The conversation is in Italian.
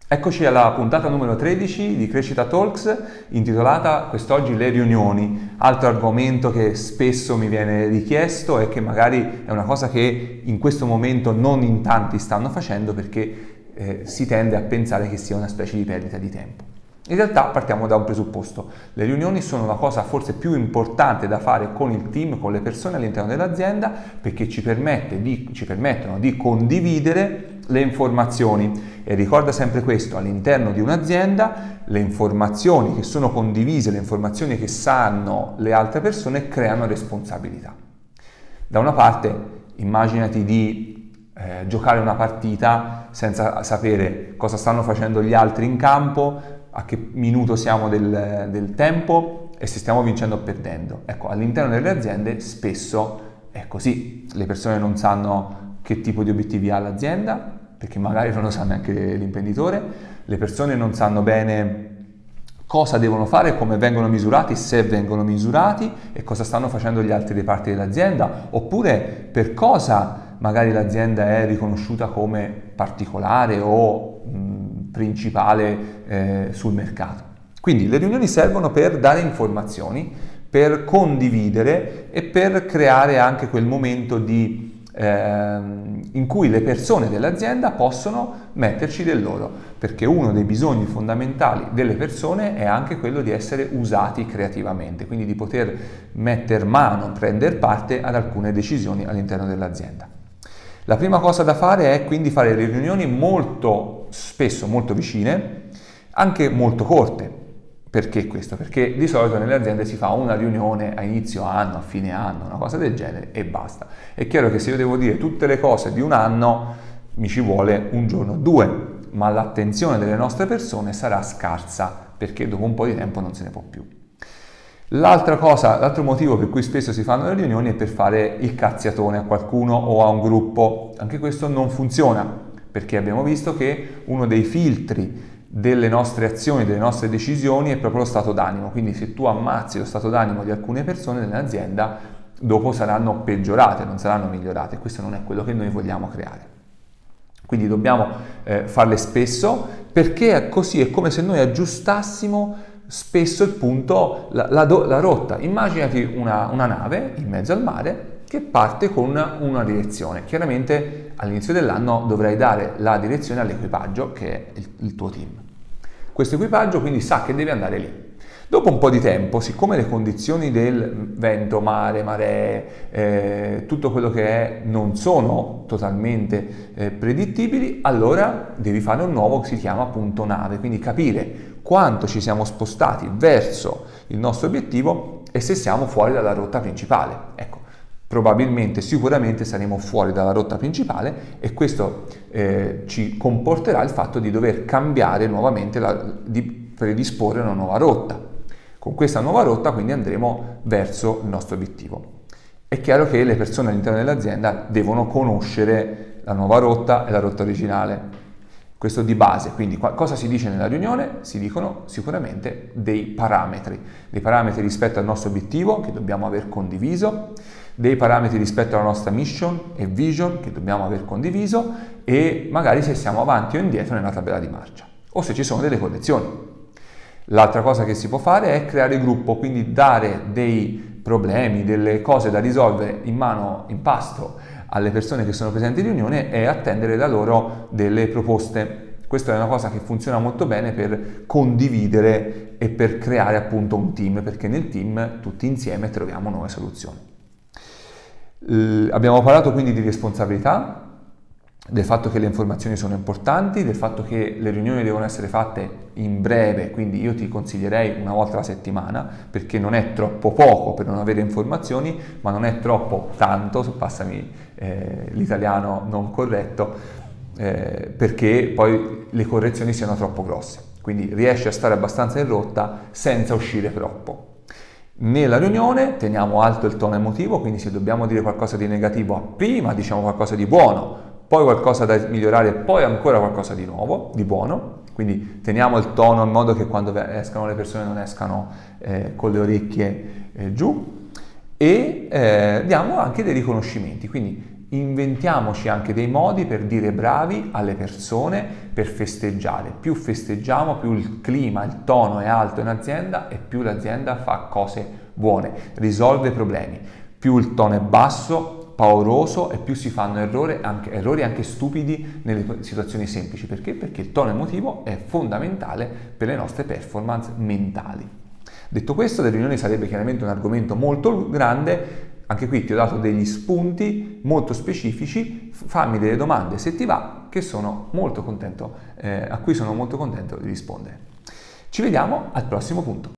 Eccoci alla puntata numero 13 di Crescita Talks, intitolata quest'oggi le riunioni, altro argomento che spesso mi viene richiesto e che magari è una cosa che in questo momento non in tanti stanno facendo perché si tende a pensare che sia una specie di perdita di tempo. In realtà partiamo da un presupposto: le riunioni sono la cosa forse più importante da fare con il team, con le persone all'interno dell'azienda, perché ci permettono di condividere le informazioni. E ricorda sempre questo: all'interno di un'azienda le informazioni che sono condivise, le informazioni che sanno le altre persone creano responsabilità. Da una parte immaginati di giocare una partita senza sapere cosa stanno facendo gli altri in campo, a che minuto siamo del tempo e se stiamo vincendo o perdendo. Ecco, all'interno delle aziende spesso è così: le persone non sanno che tipo di obiettivi ha l'azienda, perché magari non lo sa neanche l'imprenditore, le persone non sanno bene cosa devono fare, come vengono misurati, se vengono misurati e cosa stanno facendo gli altri reparti dell'azienda, oppure per cosa magari l'azienda è riconosciuta come particolare o principale sul mercato. Quindi le riunioni servono per dare informazioni, per condividere e per creare anche quel momento in cui le persone dell'azienda possono metterci del loro, perché uno dei bisogni fondamentali delle persone è anche quello di essere usati creativamente, quindi di poter metter mano, prendere parte ad alcune decisioni all'interno dell'azienda. La prima cosa da fare è quindi fare le riunioni molto spesso molto vicine, anche molto corte. Perché questo? Perché di solito nelle aziende si fa una riunione a inizio anno, a fine anno, una cosa del genere e basta. È chiaro che se io devo dire tutte le cose di un anno mi ci vuole un giorno o due, ma l'attenzione delle nostre persone sarà scarsa perché dopo un po' di tempo non se ne può più. L'altro motivo per cui spesso si fanno le riunioni è per fare il cazziatone a qualcuno o a un gruppo. Anche questo non funziona, perché abbiamo visto che uno dei filtri delle nostre azioni, delle nostre decisioni è proprio lo stato d'animo. Quindi se tu ammazzi lo stato d'animo di alcune persone nell'azienda, dopo saranno peggiorate, non saranno migliorate. Questo non è quello che noi vogliamo creare. Quindi dobbiamo farle spesso, perché così è come se noi aggiustassimo spesso il punto, la rotta. Immaginati una nave in mezzo al mare che parte con una direzione. Chiaramente all'inizio dell'anno dovrai dare la direzione all'equipaggio, che è il tuo team. Questo equipaggio quindi sa che deve andare lì. Dopo un po' di tempo, siccome le condizioni del vento, mare, maree, tutto quello che è non sono totalmente predittibili, allora devi fare un nuovo che si chiama appunto nave, quindi capire quanto ci siamo spostati verso il nostro obiettivo e se siamo fuori dalla rotta principale. Ecco, probabilmente, sicuramente saremo fuori dalla rotta principale e questo ci comporterà il fatto di dover cambiare nuovamente, di predisporre una nuova rotta. Con questa nuova rotta quindi andremo verso il nostro obiettivo. È chiaro che le persone all'interno dell'azienda devono conoscere la nuova rotta e la rotta originale. Questo di base, quindi cosa si dice nella riunione? Si dicono sicuramente dei parametri rispetto al nostro obiettivo che dobbiamo aver condiviso, dei parametri rispetto alla nostra mission e vision che dobbiamo aver condiviso e magari se siamo avanti o indietro nella tabella di marcia o se ci sono delle correzioni. L'altra cosa che si può fare è creare gruppo, quindi dare dei problemi, delle cose da risolvere in pasto alle persone che sono presenti in riunione e attendere da loro delle proposte. Questa è una cosa che funziona molto bene per condividere e per creare appunto un team, perché nel team tutti insieme troviamo nuove soluzioni. Abbiamo parlato quindi di responsabilità, del fatto che le informazioni sono importanti, del fatto che le riunioni devono essere fatte in breve, quindi io ti consiglierei una volta alla settimana, perché non è troppo poco per non avere informazioni, ma non è troppo tanto, passami l'italiano non corretto, perché poi le correzioni siano troppo grosse. Quindi riesci a stare abbastanza in rotta senza uscire troppo. Nella riunione teniamo alto il tono emotivo, quindi se dobbiamo dire qualcosa di negativo, prima diciamo qualcosa di buono, poi qualcosa da migliorare, poi ancora qualcosa di nuovo, di buono. Quindi teniamo il tono in modo che quando escano le persone non escano con le orecchie giù e diamo anche dei riconoscimenti. Quindi inventiamoci anche dei modi per dire bravi alle persone, per festeggiare. Più festeggiamo, più il clima, il tono è alto in azienda e più l'azienda fa cose buone, risolve problemi. Più il tono è basso, pauroso, e più si fanno errori anche stupidi nelle situazioni semplici. Perché? Perché il tono emotivo è fondamentale per le nostre performance mentali. Detto questo, le riunioni sarebbe chiaramente un argomento molto grande. Anche qui ti ho dato degli spunti molto specifici, fammi delle domande se ti va, che sono molto contento, a cui sono molto contento di rispondere. Ci vediamo al prossimo punto.